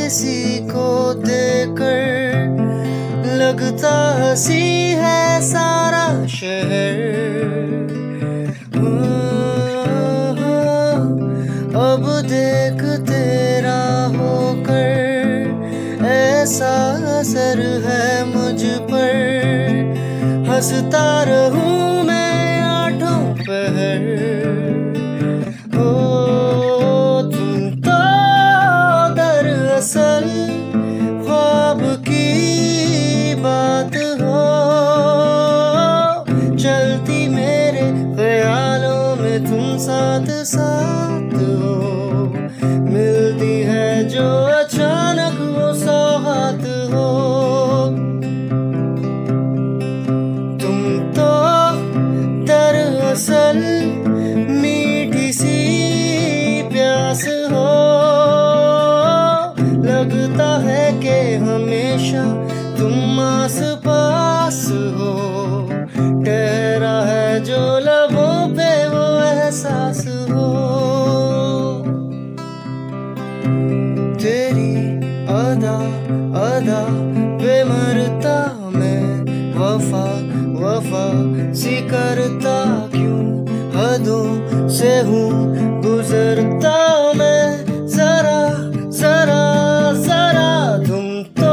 किसी को देकर लगता हंसी है सारा शहर। अब देख तेरा होकर ऐसा असर है मुझ पर, हंसता रहूं मैं आठों पहर। तुम तो दरअसल ख्वाब की बात हो, चलती मेरे ख्यालों में तुम साथ साथ हो, मिलती है जो अचानक वो सौगात हो। तुम तो दरअसल मीठी सी प्यास हो, लगता है कि हमेशा तुम आस पास हो, ठहरा है जो लबों पे वो एहसास हो। तेरी अदा अदा पे मरता मैं, वफा वफा सी करता क्यों, हदों से हूँ गुजरता मैं जरा जरा जरा। तुम तो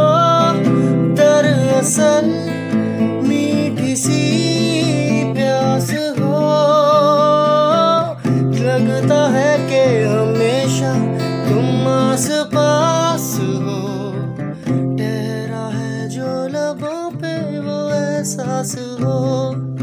दरअसल मीठी सी प्यास हो, लगता है कि हमेशा तुम आस पास हो, ठहरा है जो लबों पे वो एहसास हो।